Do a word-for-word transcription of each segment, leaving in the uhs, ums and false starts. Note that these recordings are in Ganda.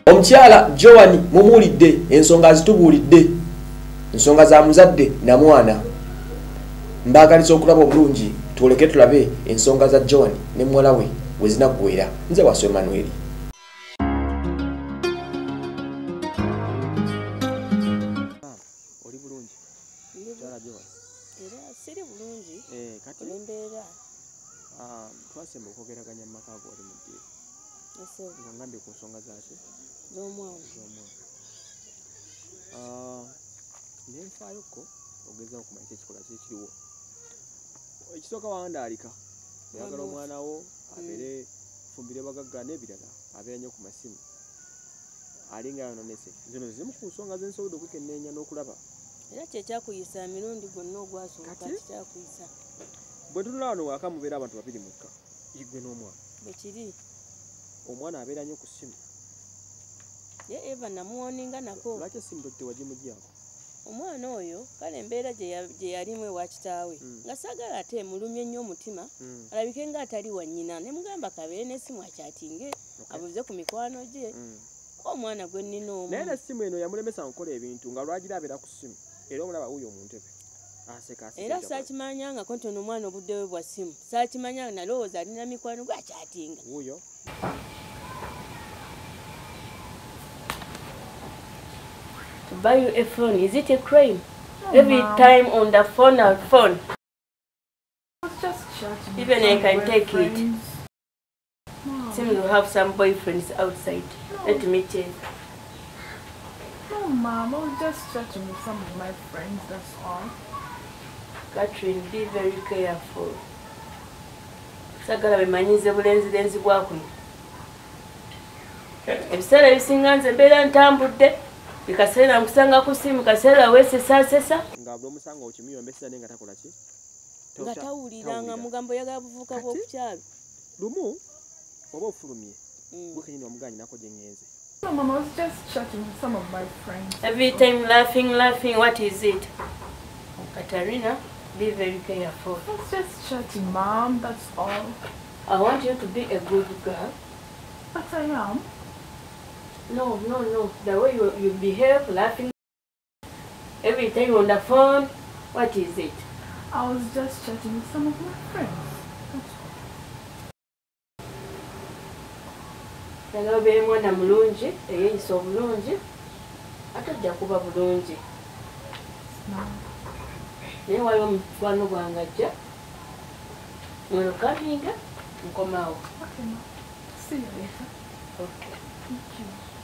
Omukyala Joan mumulidde ensonga zitubuulidde ensonga za muzadde na mwana mbagaliza okulaba obulungi tuleke tulabe ensonga za Joan ne muwala we we zinaggwera nze Waswa Emmanuel. Oli bulungi mukyala Joan? Era siri bulungi eh kati embeera ah twasemba okwogeraganya mu maka go oli mu ddiiro ese ngambye ku nsonga zaki z'omwana z'omwana ah nenfaayo ko ogezaako okumanya ekikola kye kiriwo ekisooka wandaalika oyagala omwana wo abeere fumbire bagagga n'ebirala abeera nnyo ku masimu alinga yononese zino zimu ku nsonga zensobodde okukenneenya n'okulaba era kyekyakuyisa emirundi gwonna ogwasooka kikyakuyisa bwe tunula wano waaka mubeera abantu babiri mukka igwe n'omwana bwe kiri omwana abeera nnyo ku ssimu ye eva namuwoninga nako lwaki essimu tewagimuggyako omwana oyo kale embeera gye yalimu ewa kitaawe nga saagala ate emulumye nnyo omutima alabike nga atali wa nnyina ne mugamba kabeere n'essimu akyatinge abuze ku mikwano gye omwana gwe nnina omu naye n'essimu eno yamulemesa nkola ebintu nga lwagira abeera ku ssimu era omulaba wuuyo mu ntebe era saakimanyangako nti ono omwana obudde we bwa ssimu saakimanyanga nalowooza alina mikwano gwe akyatinga wuuyo. To buy you a phone, is it a crime? Oh, every Mom. Time on the phone, our phone. Just chatting. Even I can take it. Mom. Seems you have some boyfriends outside. No. Let me check. No, Mom, I was just chatting with some of my friends, that's all. Catherine, be very careful. Sagala bemanyize bulenzi lenzi bwakuno. Ebiseera ebisinga nze mbeera ntambudde. Bikaseera nkusanga ku ssimu kaseera weesesasesa nga buli omusanga okimiyombesera naye nga takola ki nga tawuliranga mugambo yagala buvuka bw'okukyalo lumu oba ofulumye gwe kenyini omuganyinako gye ŋŋenze. No, Mom, I was just chatting with some of my friends. Every time laughing, laughing, what is it? Katarina, be very careful. I was just chatting, Mom, that's all. I want you to be a good girl. But I am. No, no, no. The way you, you behave, laughing, every time on the phone, what is it? I was just chatting with some of my friends. Nagala obeere mwana mulungi, eyeeyisa obulungi, ate ojja kuba bulungi. Naye waliwo omukwano gwange ajja, mweno kaminga, nkomaawo. Okay, Mom. See you later. Okay. Thank you.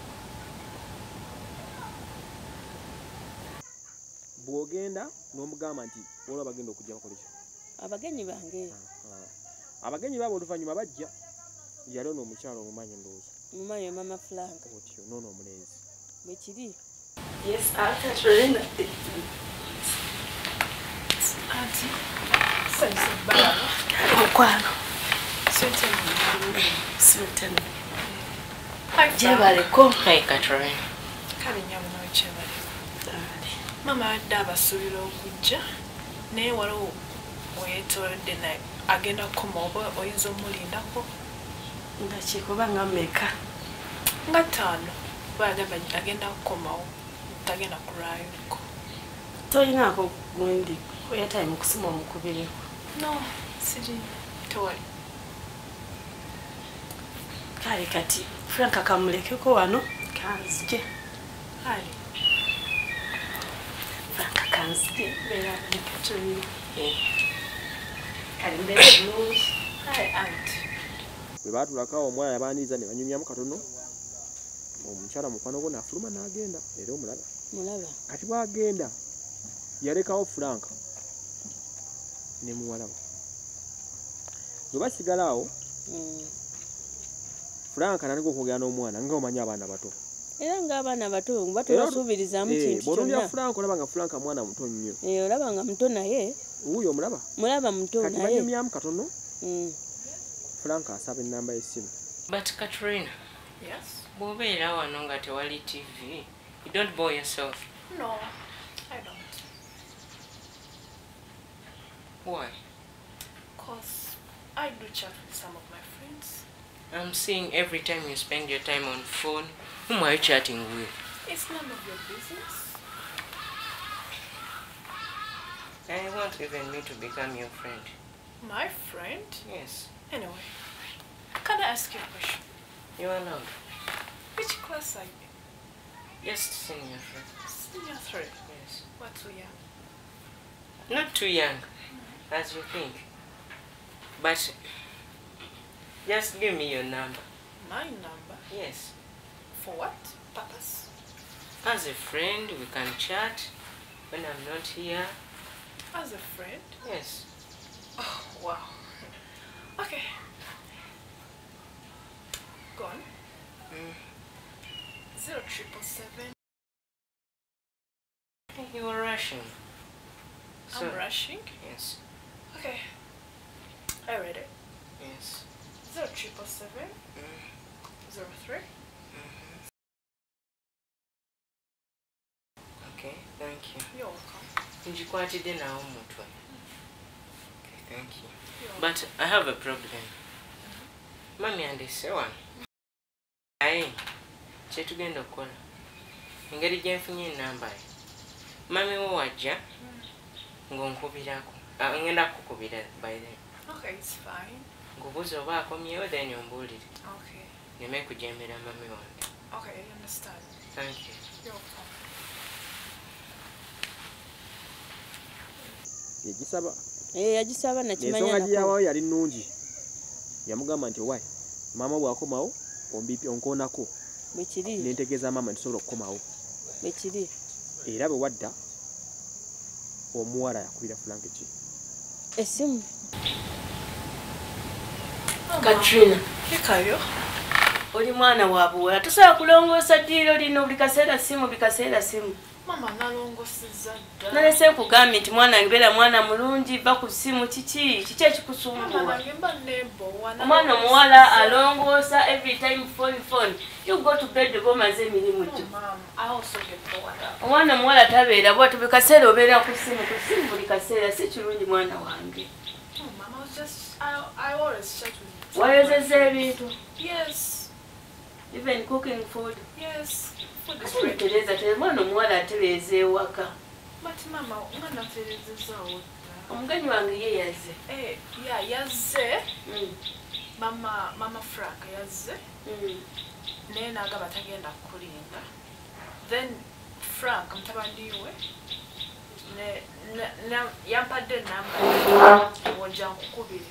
bw'ogenda n'omugamba nti waliwo bagenda okujja bakola ki? Abagenyi bange. Abagenyi baabo oluvannyuma bajja yali ono omukyalo omumanyi ndowooza. Mumanyi Mama Frank. Otyo n'ono omulenzi. Bwe kiri. Yes, Katrina. Auntie. Sasa baba. Okwano. Certainly. Certainly. Hi, Jebale, ko. Hi, Katrina. Kali nyabo na Jebale. Mama adaba subira okujja. Ne waliwo oyetoledde naye agenda kukoma oba oyinza omulindako. Nga kikubanga mmeka? Nga ttaano. Bagamba agenda kukomawo. Tagenda kulwayoko. Toyinaako gwendi oyatayimu kusima omukubireko? No, siri tewali. Kale kati Frank akamulekeko wano kanzije. Ali. Frank kanzije beera Katrina. Kale mbeera bulungi. Hai aunt. Bwe baatulakawo omwana yabaaniriza ne banyumyamu katono omukyala mukwano gwo n'afuluma n'agenda era omulaba. Mulaba. Kati bw'agenda yalekawo Frank ne muwala we. Bwe basigala awo Frank n'atandika okwogera n'omwana nga omanyi abaana bato. Era ng'abaana bato batubasuubirizaamu kintu kyonna. Bw'olulya Frank olaba nga Frank mwana muto nnyo. Eh, olaba nga muto naye. Wuuyo omulaba. Mulaba muto naye. Kati banyumyamu katono. Mm. Frank asaba ennamba y'essimu. But Katrina. Yes? Bw'obeera wano nga tewali T V, you don't bore yourself. No, I don't. Why? Because I do chat with some of my friends. I'm seeing every time you spend your time on phone. Whom are you chatting with? It's none of your business. I want even me to become your friend. My friend? Yes. Anyway, can I ask you a question? You are allowed. Which class are you? Just senior friend. Senior three. Yes. What too young? Not too young, as you think. But just give me your number. My number? Yes. For what purpose? As a friend, we can chat when I'm not here. As a friend? Yes. Oh, wow. Okay. Go on. Mm. Zero triple seven. You were rushing. I'm rushing? Yes. Okay. I read it. Yes. Zero triple seven. Mm. Zero three. Mm-hmm. Okay, thank you. You're welcome. Njikwatidde nawo mutwe. Okay, thank you. You're But I have a problem. Mami andese wano. Aye, kyetugenda okukola. Engeri gye nfunye ennamba ye. Mami wo wajja ng'onkubirako. Ah, ngenda kukubira by then. okay, it's fine. Ngubuuza oba akomyewo then ombuulire. Okay. Nneme kujeemera mami wange. Okay, I understand. Thank you. You're welcome. Yagisaba. Eh yagisaba nakimanya ensonga nako. gyawayo yali nnungi. Yamugamba nti wayi maama bw'akomawo ombipi onkoonako. Bwe kiri. Nentegeeza maama nti sobola okukomawo. Bwe kiri. Era bwe wadda omuwala yakubira Frank ki? Esimu. Katrina. Hikayo. Oli mwana wa buwala. Tusobola kulongoosa ddiiro lino buli kaseera simu buli kaseera simu. Mama nalongosezza dda. Nalese nkugambye nti mwana ngebeera mwana mulungi va ku simu kiki kiki ekikusumbuwa. Mama nange mba neebowa. Omwana omuwala alongoosa every time phone phone. You go to bed oba omaze emirimu gyo. Mama, I also get bored. Omwana omuwala tabeera bw'ati buli kaseera obeera ku simu ku simu buli kaseera si kirungi mwana wange. Oh, Mama, I was just, I, I always chat with you. Wayozezza ebintu. Yes. Even cooking food. Yes. Food is Ate ready. Tereza tere mwana omuwala atereeza ewaka. But Mama, umwana atereezezaawo dda. Omugenyi wange ye yazze. Eh, yeah, yazze. Mm. Mama, Mama Frank yazze. Mm. Naye n'agamba tagenda kulinda. Then Frank mutabani we ne, ne, ne yampadde ennamba wojja nkukubire.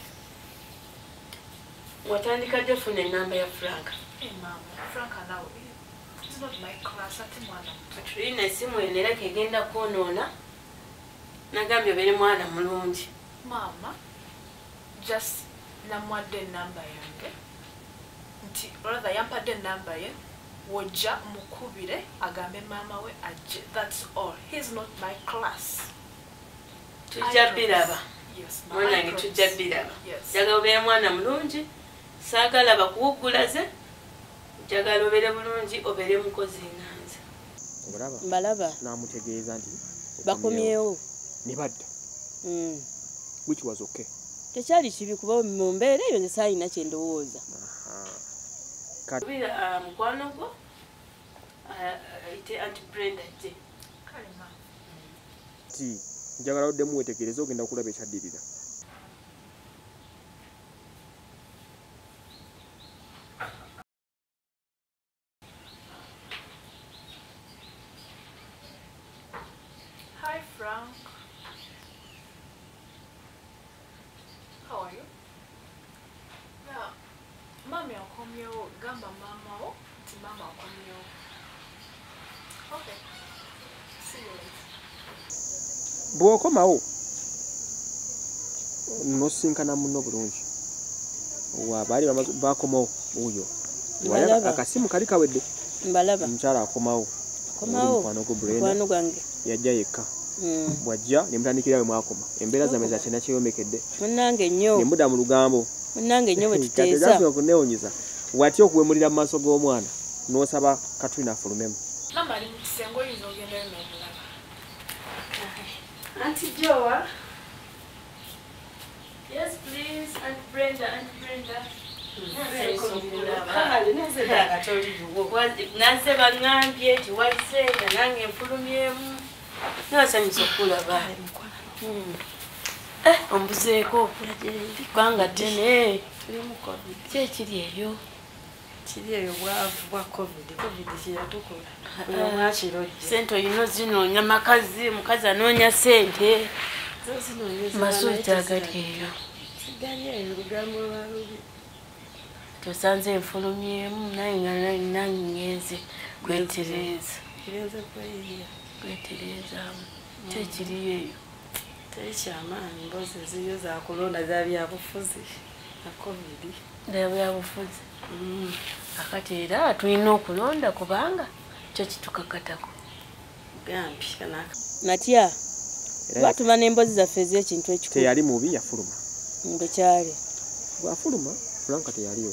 Watandika dde funa ennamba ya Frank. Hey Mama, Frank anawe. It's not my class, ate mwana muto. Tulina essimu eno era kegenda kwonoona. Nagambye obeere mwana mulungi. Mama, just namwadde ennamba yange. Nti, rather yampadde ennamba ye, wojja mukubire, agambe mama we ajje. That's all. He's not my class. Tujja biraba. Yes, Mama. Mwana I nge promise. tujja biraba. Yes. Njagala obeere mwana mulungi. Saagala bakuwuggulaze. Njagala obeere bulungi obeere mukozi nganze. Obalaba? Mbalaba. N'amutegeeza nti Bakomyewo. ne badda. Mm. Which was okay. Tekyali kibi kuba mu mbeera eyo nze saalina kye ndowooza. Kati Kubira mukwano gwo ayite Aunty Brenda ajje. Kale Mama. ti njagala oddemu wetegereza ogenda okulaba ekyaddirira. Hi Frank. How are you? Yeah. Mami akomyewo, gamba mama wo, nti mama akomyewo. Okay. See you later. Bw'okomawo n'osinkana munno bulungi. Wabaali bakomawo wuuyo. Mbalaba. Akasimu kali kawedde. Mbalaba. Omukyala akomawo. Komawo. Mukwano gwo Brenda. Mukwano gwange. Yajja yekka. Mm. Bwajja ne mutandikira we mwakoma. Embeera zammwe za kyena kyeyomekedde. Munnange nnyo. Ne mudda mu lugambo. Munnange nnyo bwe Kati tuteesa. gasooka okuneewuunyiza. Watya okuwemulira mu maaso g'omwana n'osaba Katrina afulumemu. Mama ali mu kisenge oyinza ogendayo n'omulaba. Auntie Joa. Yes, please, Aunt Brenda, Aunt Brenda. Naze baŋŋambye nti wazze nga nange nfulumyemu nasanyusa okulaba ombuzeeko kubanga ddene ki ekiri eyo kiri eyo bwavu bwa covid covid kyeyatukola buli omu akirojja sente olina ozinoonya makazi omukazi anoonya sente masuuti agali eyo sigali eyo lugambo lwa lubi tosanze enfulumyemu naye nga nange ngenze kwetereeza kirenze kweyiya kwetereezaamu kyekiriyo eyo teri kyamaanyi mbozi eziriyo zakulonda za byabufuzi na covid ddala byabufuzi akati era tulina okulonda kubanga kyo kitukakatako gambi kanaka natya batuma n'embozi zaffe ez'ekintu ekikulu teyali mubi yafuluma bwekyali bwafuluma fulanka teyaliwo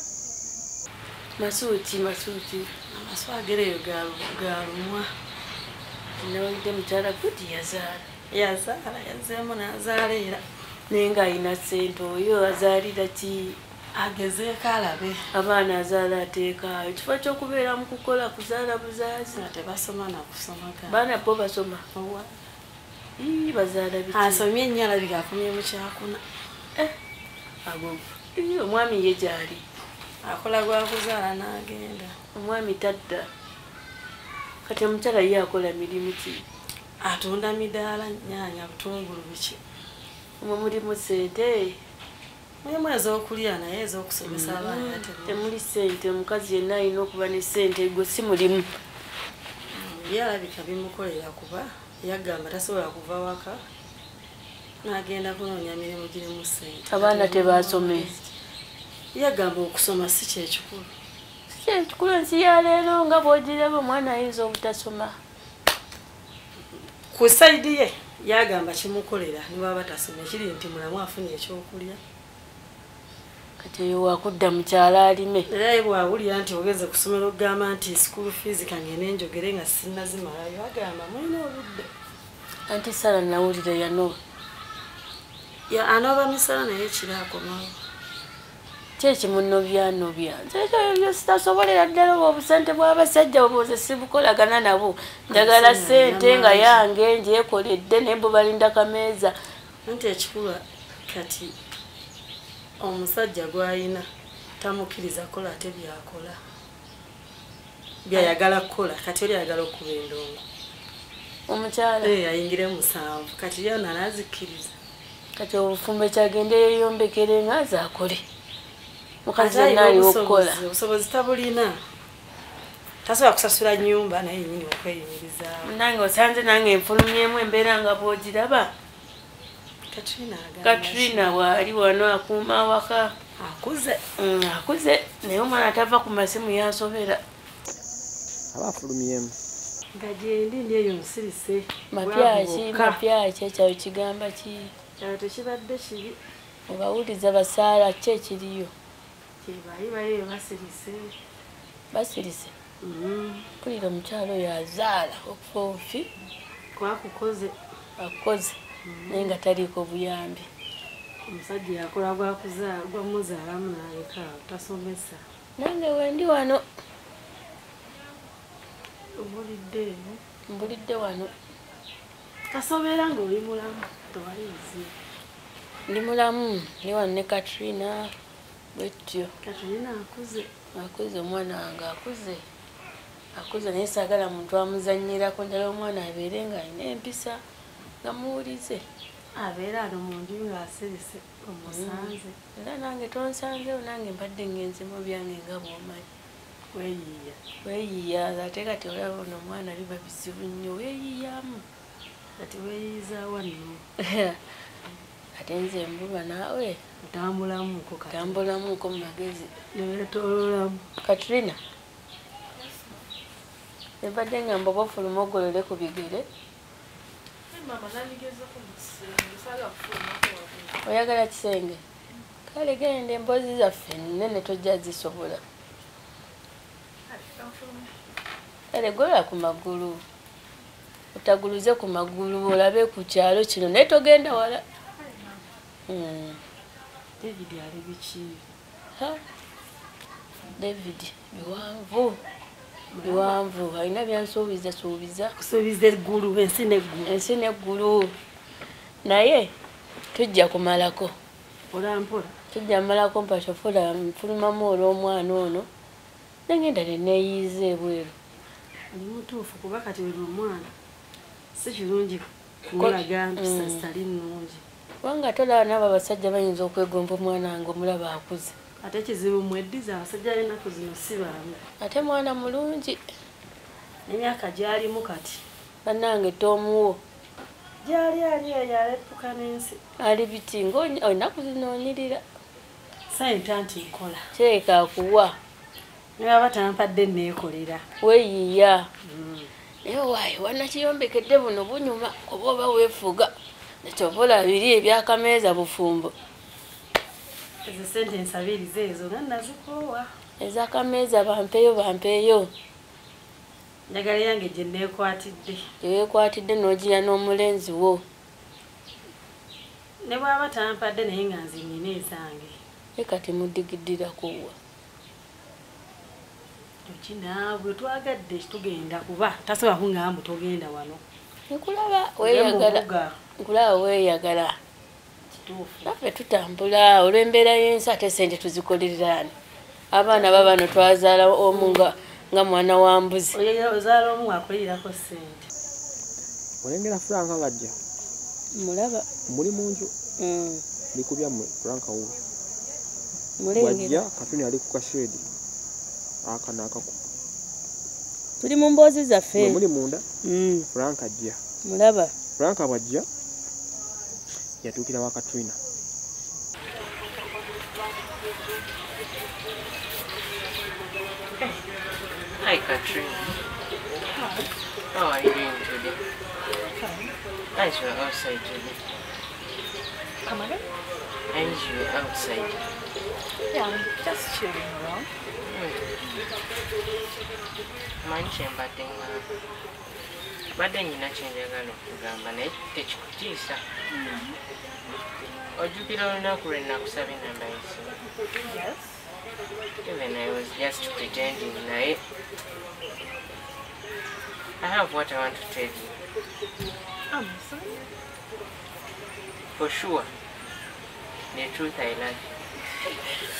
masuuti masuuti amaswagereyo galumwa nawulidde mukyala gudi yazaala yazaala yazzeemu n'azaala era naye ng'alina ssente oyo azaalira ki agezeeko alabe abaana azaala ateekaayo ekifo ky'okubeera mu kukola kuzaala buzaazi tebasoma nakusoma baana bo basoma ii bazaala biki asomye ennyo alabika akomye mu kyakuna agogo omwami ye gyali akola gwakuzaala n'agenda omwami tadda kati omukyala ye akola mirimu ki atunda midaala nyaanya butungulu biki omwo mulimu ssente mulimu ez'okulya naye ez'okusomesa abaana temuli ssente omukazi yenna alina okuba ne ssente gwe si mulimu ye alabika bimukolera kuba yagamba tasobola kuva waka n'agenda kunoonya mirimu girimu ssente abaana tebasome yagamba okusoma si kyekikulu si kyekikulu ensi ya leero nga bw'ogiraba omwana ayinza obutasoma ku sayidi ye yagamba kimukolera niwaba tasoma kiri nti mulamu afunye ekyokulya kati eyo wakudda mukyala alime era ye bwawulira nti ogeze ku ssomero okugamba nti school fees kangende enjogere nga sinnazimalayo agamba mulina obudde anti sala nawulira yanoba anooba misala naye kiri akomawo kyekimunobyanobya nsekyo sitasobolera ddala oba obusente bw'abasajja oboze sibukolagana nabo njagala ssente nga yange njekoledde naye bo balinda kameeza anti ekikulu kati omusajja gw'ayina tamukkiriza kola ate byakola byayagala kukola kati oli ayagala okuba endongo omukyala ayingire musanvu kati yona nazikkiriza kati obufumbe kyagende yeyombekere nga azakole mukazi yenna ali okukola obusobozi tabulina tasobola kusasula nnyumba naye nyini okweyimirizaawo nange osanze nange enfulumyemu embeera nga bw'ogiraba katrina bwali wano akuuma awaka akuze akuze naye omwana atava ku masimu yasobera aba afulumyemu nga gyendi ndi eyo nsirise mapyaki mapyaki ekyayo kigamba ki kyayo tekibadde kibi obawuliza basaala ki ekiriyo kyebaali bayo basirise basirise mpulira omukyalo oyo azaala okufa obufi kwakukoze akoze naye nga taliiko buyambi omusajja yakola gwamuzaalamu naleka tasomesa nange wendi wano mbulidde mbulidde wano kasobera ng'oli mulamu tewaliizi ndi mulamu ndi wano ne katrina bwetyo katrina akuze akuze omwana wange akuze akuze naye saagala muntu amuzanyirako njala omwana abeere nga alina empisa nga muwulize abeera ano mu nju ng'asirise omusanze era nange tonsanzewo nange mbadde ngenze mu byange nga bw'omanyi weeyiiya weeyiiya ate kati olaba ono omwana biba bizibu nnyo weeyiiyaamu kati weeyiizaawa nno ate nze mbulwa naawe otambulamuko tambulamuko mu magezi neweetoololamu katrina ebadde nga mbobofuluma ogolole ku bigere oyagala kisenge kale genda emboozi zaffe nene tojja zisobola kale gola ku magulu otaguluze ku magulu olabe ku kyalo kino naye togenda wala david ali biki Ha. David, biwanvu. Biwanvu, alina byansuubiza suubiza. Kusuubiza eggulu, ensi n'eggulu. Ensi n'eggulu. Naye tujja kumalako. Mpola mpola. Tujja malako mpashofola nfulumamu olw'omwana ono. Nengenda ne neeyiza ebweru. Oli mutuufu kuba kati buli omwana si kirungi kumulaga mpisa zitali nnungi. Wanga tolaba n'abo abasajja bayinza okwegomba omwana wange omulaba akuze. Ate ekizibu mweddiza abasajja b'ennaku zino si baamu. Ate mwana mulungi. Emyaka gy'alimu kati. Bannange toomuwo. Gy'ali ali eyo aleppuka n'ensi. Ali biti ng'ennaku zino onyirira. Sayinta nti nkola. Kireka akuwa. Ne baba tampadde neekolera. Weeyiya. Naye waayi wannakiyombekedde buno bunyuma kuba oba weefuga. Nekyobola biri ebyakameeza bufumbo. Ezo sente ensabiriza ezo nga nazikoowa. Ez'akameeza bampeeyo bampeeyo. Njagala yange gye neekwatidde. Gye weekwatidde n'ogiya n'omulenzi wo. Ne bw'aba tampadde naye nga nze nnyina ezange. Ye kati muddigiddira kuwa. Kinaabwe twagadde tugenda kuba tasobola kungamba togenda wano. Nkulaba weeyagala. Nkulaba weeyagala. Kituufu. Naffe tutambula olw'embeera y'ensi ate sente tuzikolererani. Abaana babano twazaala omu nga nga mwana wa mbuzi. Ozaala omu akolererako ssente. Olengera Franka ng'ajja. Mulaba. Muli mu nju. Mm. Likubya mu Franka wuuyo. Mulengera. Wajja Katuni ali ku kashedi. Aka n'akaku. Tuli mu mboozi zaffe. Muli munda. Mm. Franka ajja. Mulaba. Franka bwajja yatuukira wa Katrina. Hi, Katrina. Hi. How are you doing today? Fine. As you were outside today. Come again? As you were outside. Yeah, I'm just chilling around. Manche mbadde nga badde nyina kyenjagala okugamba naye tekikutiisa. Ojjukira olunaku lwe nakusaba enamba y'essimu? Yes. Even I was just pretending naye I have what I want to tell you. I'm sorry. For sure. The truth, I love you.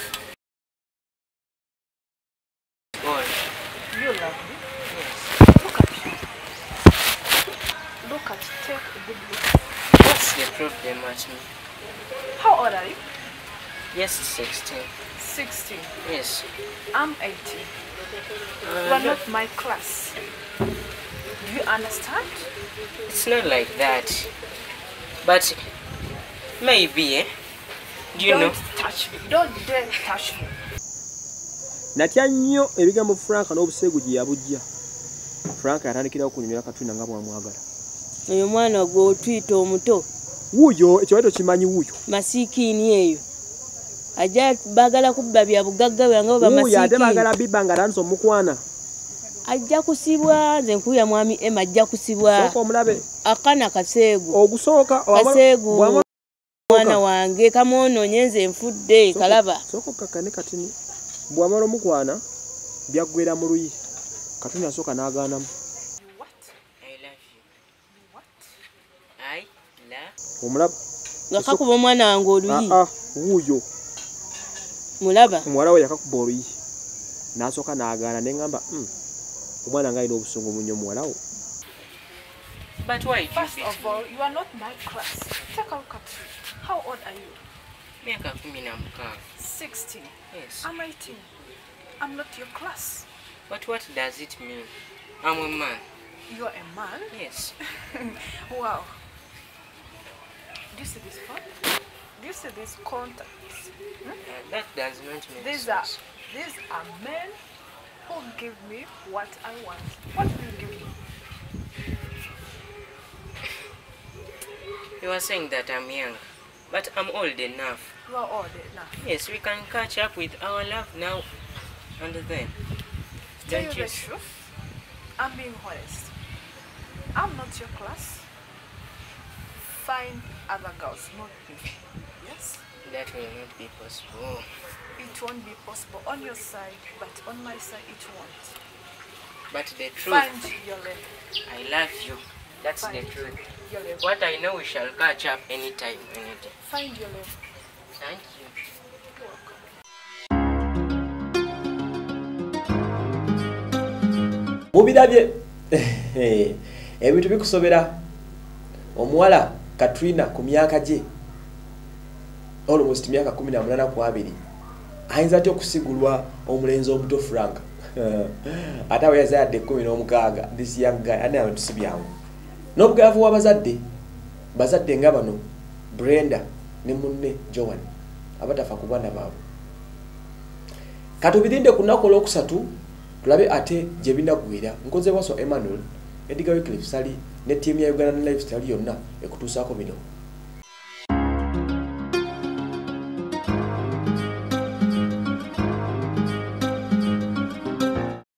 All. You love me. Yes. Look at you. Look at you. Take a good look. What's the problem at me? How old are you? Yes, sixteen. sixteen. Yes. I'm eighteen. Uh, You are not my class. Do you understand? It's not like that. But maybe, eh? Do you Don't know? touch me. Don't dare touch me. Natya nnyo ebigambo Franka n'obuseegu gye yabujja. Franka yatandikirawo kunyumira Katrina nga bw'amwagala. Oyo mwana gw'otuyita omuto. Wuuyo ekyo kimanyi wuuyo. Masikiini eyo. Ajja baagala kubba bya bugagga bwe nga baba masikiini. Wuuyo ate baagala bibba nga atandise omukwana. Ajja kusibwa nze nkuya mwami Emma ajja kusibwa. Sooka omulabe. Akana kaseegu. Ogusooka kaseegu mwana wange kamwonoonye nze nfudde kalaba. Sooka okkakane katini. Bw'amala omukwana byaggwera mu luyi. Katuni asooka n'agaanamu. What? I love you. What? I love Omulaba. Nga kakuba omwana wange oluyi. Ah, wuuyo. Mulaba. Muwala we yakakuba oluyi. N'asooka n'agaana ne ngamba, "Hmm. Omwana nga alina obusungu munnyo muwala wo." But why? First of all, you are not my class. Take a look at you. How old are you? Miaka kumi na mukaaga. sixteen. Yes. I'm eighteen. I'm not your class. But what does it mean? I'm a man. You're a man? Yes. Wow. Do you see this phone? Do you see these contacts? Hmm? Uh, that does not make These are sense. these are men who give me what I want. What do you give me? You are saying that I'm young, but I'm old enough. You are old enough. Yes, we can catch up with our love now and then. Tell Don't you you? the truth, I'm being honest. I'm not your class. Find other girls, not me. Yes? That will not be possible. It won't be possible on your side, but on my side it won't. But the truth, Find your level. I love you. That's Find the truth. your level. What I know, we shall catch up anytime, any day. Find your level. Thank you. You're welcome. Mubirabye ebintu bikusobera omuwala Katrina ku myaka gye almost myaka kumi na munana ku abiri ayinza atya okusigulwa omulenzi omuto Frank ate awe yazadde kumi n'omukaaga this young guy ane abantu si byangu n'obugavu w'abazadde bazadde nga bano Brenda ne munne Joan abatafa ku bwana baabwe katubirinde ku nnaku olwokusatu tulabe ate gye binagwira nkoze waso Emmanuel Edgar Wycliffe Sali ne ttiimu ya Uganda Lifestyle yonna ekutuusaako bino